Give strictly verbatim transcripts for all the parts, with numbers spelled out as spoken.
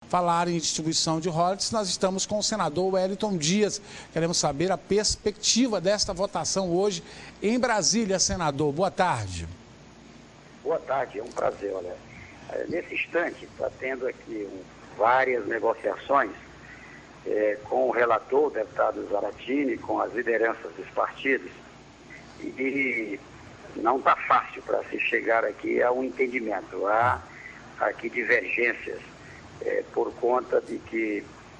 falar em distribuição de royalties, nós estamos com o senador Wellington Dias. Queremos saber a perspectiva desta votação hoje em Brasília, senador. Boa tarde. Boa tarde, é um prazer. Olha, nesse instante está tendo aqui um, várias negociações é, com o relator, o deputado Zaratini, com as lideranças dos partidos, e, e não está fácil para se chegar aqui a um entendimento. Há aqui divergências é, por conta de que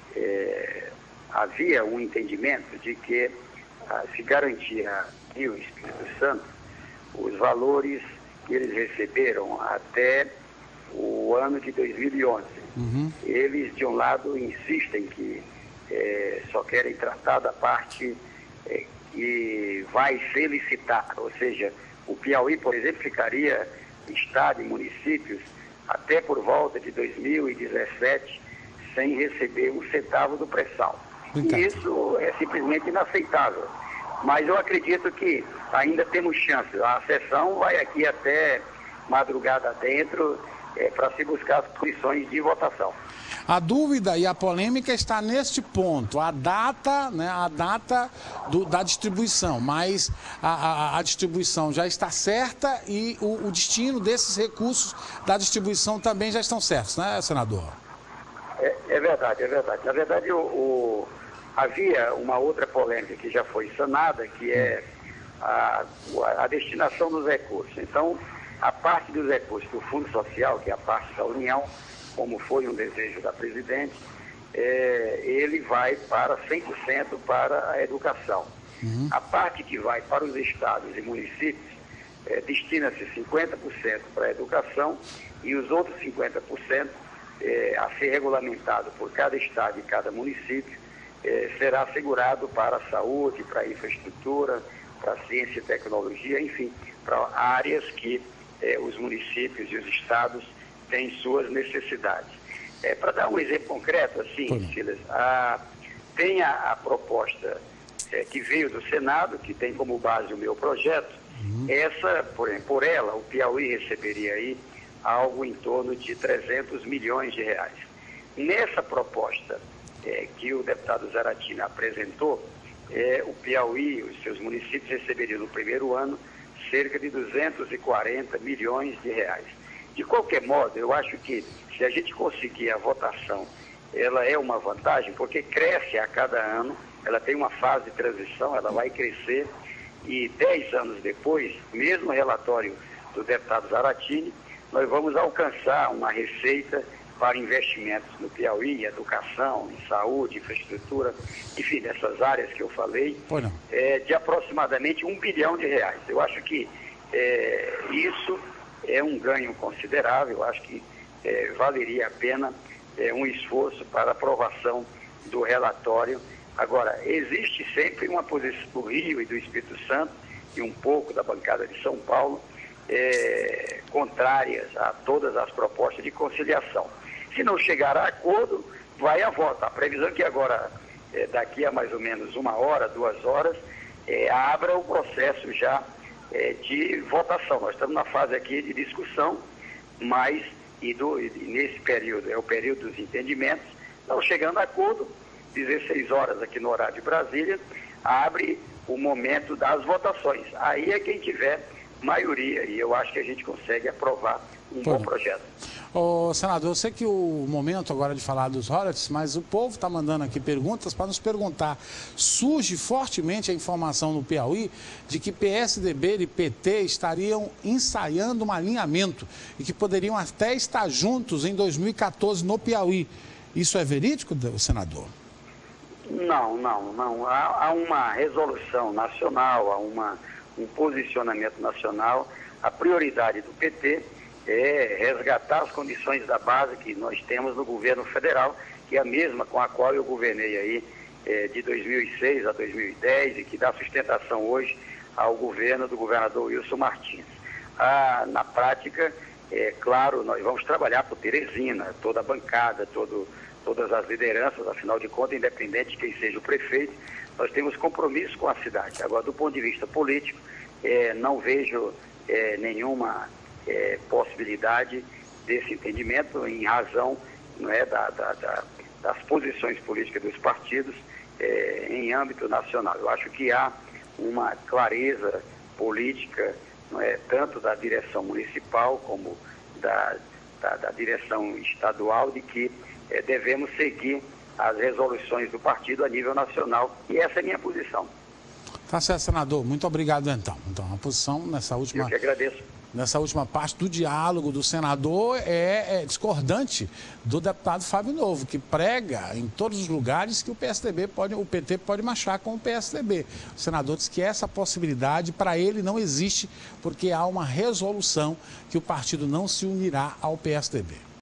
é, havia um entendimento de que ah, se garantia aqui o Espírito Santo os valores que eles receberam até o ano de dois mil e onze. Uhum. Eles, de um lado, insistem que é, só querem tratar da parte é, que vai ser licitada, ou seja, o Piauí, por exemplo, ficaria estado e municípios até por volta de dois mil e dezessete sem receber um centavo do pré-sal. E isso é simplesmente inaceitável. Mas eu acredito que ainda temos chances. A sessão vai aqui até madrugada dentro é, para se buscar as condições de votação. A dúvida e a polêmica está neste ponto, a data, né, a data do, da distribuição, mas a, a, a distribuição já está certa e o, o destino desses recursos da distribuição também já estão certos, né, senador? É, é verdade, é verdade. Na verdade, o, o, havia uma outra polêmica que já foi sanada, que é a, a destinação dos recursos. Então, a parte dos recursos do Fundo Social, que é a parte da União, como foi um desejo da presidente, é, ele vai para cem por cento para a educação. Uhum. A parte que vai para os estados e municípios, é, destina-se cinquenta por cento para a educação e os outros cinquenta por cento é, a ser regulamentado por cada estado e cada município, é, será assegurado para a saúde, para a infraestrutura, para a ciência e tecnologia, enfim, para áreas que é, os municípios e os estados têm suas necessidades. É, para dar um exemplo concreto, assim, Silas, a, tem a, a proposta é, que veio do Senado, que tem como base o meu projeto. Uhum. Essa, por, por ela, o Piauí receberia aí algo em torno de trezentos milhões de reais. Nessa proposta é, que o deputado Zaratini apresentou, é, o Piauí, os seus municípios receberiam no primeiro ano cerca de duzentos e quarenta milhões de reais. De qualquer modo, eu acho que se a gente conseguir a votação, ela é uma vantagem, porque cresce a cada ano, ela tem uma fase de transição, ela vai crescer, e dez anos depois, mesmo relatório do deputado Zaratini, nós vamos alcançar uma receita para investimentos no Piauí, em educação, em saúde, infraestrutura, enfim, nessas áreas que eu falei, é, de aproximadamente um bilhão de reais. Eu acho que é, isso é um ganho considerável, acho que é, valeria a pena é, um esforço para aprovação do relatório. Agora, existe sempre uma posição do Rio e do Espírito Santo, e um pouco da bancada de São Paulo, é, contrárias a todas as propostas de conciliação. Se não chegar a acordo, vai a voto. A previsão é que agora, é, daqui a mais ou menos uma hora, duas horas, é, abra o processo já é, de votação. Nós estamos na fase aqui de discussão, mas e, do, e nesse período, é o período dos entendimentos, não chegando a acordo, dezesseis horas aqui no horário de Brasília, abre o momento das votações. Aí é quem tiver maioria, e eu acho que a gente consegue aprovar um Pô. bom projeto. Ô, senador, eu sei que o momento agora de falar dos royalties, mas o povo está mandando aqui perguntas para nos perguntar. Surge fortemente a informação no Piauí de que P S D B e P T estariam ensaiando um alinhamento e que poderiam até estar juntos em dois mil e quatorze no Piauí. Isso é verídico, senador? Não, não, não. Há, há uma resolução nacional, há uma, um posicionamento nacional. A prioridade do P T é resgatar as condições da base que nós temos no governo federal, que é a mesma com a qual eu governei aí é, de dois mil e seis a dois mil e dez e que dá sustentação hoje ao governo do governador Wilson Martins. Ah, na prática, é claro, nós vamos trabalhar por Teresina, toda a bancada, todo, todas as lideranças, afinal de contas, independente de quem seja o prefeito, nós temos compromisso com a cidade. Agora, do ponto de vista político, é, não vejo é, nenhuma É, possibilidade desse entendimento em razão não é, da, da, da, das posições políticas dos partidos é, em âmbito nacional. Eu acho que há uma clareza política, não é, tanto da direção municipal como da, da, da direção estadual, de que é, devemos seguir as resoluções do partido a nível nacional, e essa é a minha posição. Tá certo, senador. Muito obrigado, então. Então, a posição nessa última... Eu que agradeço. Nessa última parte do diálogo do senador é, é discordante do deputado Fábio Novo, que prega em todos os lugares que o P S D B pode, o P T pode marchar com o P S D B. O senador diz que essa possibilidade para ele não existe, porque há uma resolução que o partido não se unirá ao P S D B.